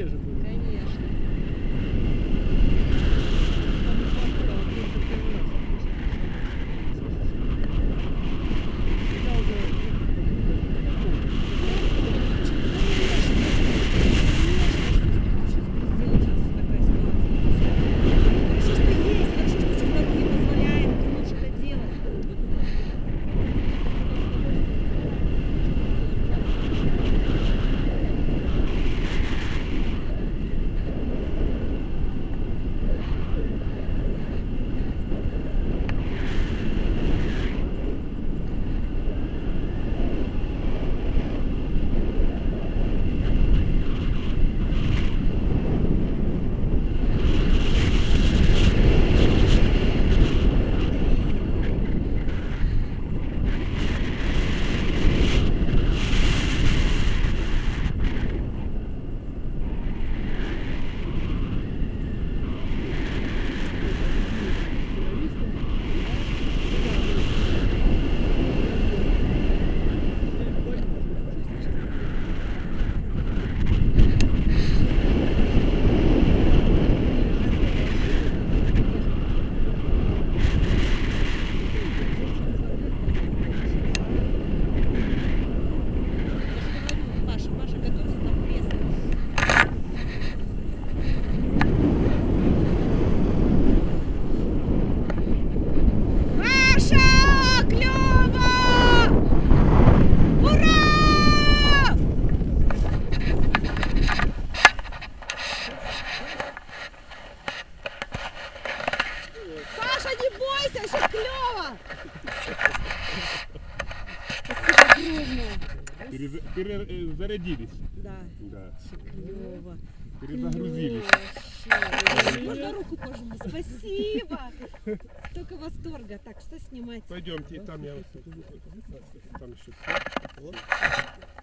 же были. Конечно. Паша, не бойся, сейчас клево! Спасибо огромное. Перезарядились. Да, Да. клево. Перезагрузились. Можно руку пожму. Спасибо. Столько восторга. Так, что снимать? Пойдемте, там я вас... Там еще все.